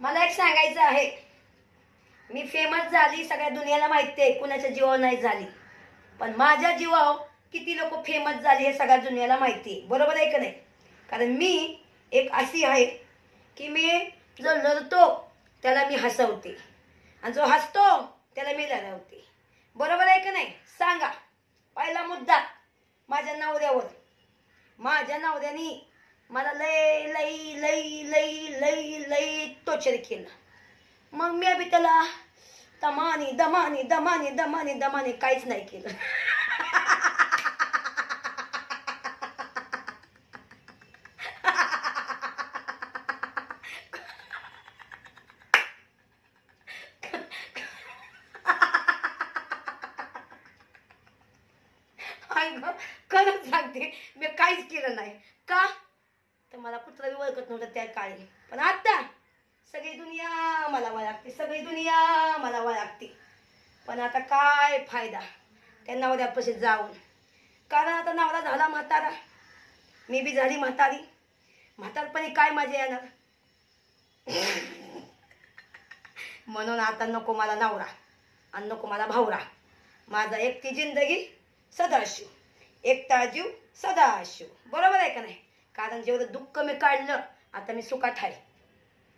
मला एक सांगायचं आहे, मी फेमस झाली सगळ्या दुनियाला माहिती आहे, कुणाच्या जीवावर नाही झाली, पण माझ्या जीवावर किती लोक फेमस झाली हे सगळ्या दुनियाला माहिती आहे. बरोबर आहे का नाही? कारण मी एक अशी आहे की मी जो लढतो त्याला मी हसवते आणि जो हसतो त्याला मी लढवते. बरोबर आहे का नाही? सांगा. पहिला मुद्दा माझ्या नवऱ्यावर. माझ्या नवऱ्याने मला लय लय लय लय लय लय टॉर्चर केलं. मग मी बी त्याला दमाने दमाने दमाने दमाने दमाने काहीच नाही केलं. खरंच सांगते, मी काहीच केलं नाही. का तर मला कुठलाही ओळखत नव्हतं त्या काळी. पण आता सगळी दुनिया मला ओळखते, सगळी दुनिया मला ओळखते. पण आता काय फायदा त्या नवऱ्यापाशी जाऊन? कारण आता नवरा झाला म्हातारा, मी बी झाली म्हातारी. म्हातारपणी काय मजा येणार? म्हणून आता नको मला नवरा आणि नको मला भावरा. माझा एकटी जिंदगी सदाशिव, एकटा जीव सदाशिव. बरोबर आहे का नाही? कारण जेवढं दुःख मी काढलं आता मी सुखात आहे.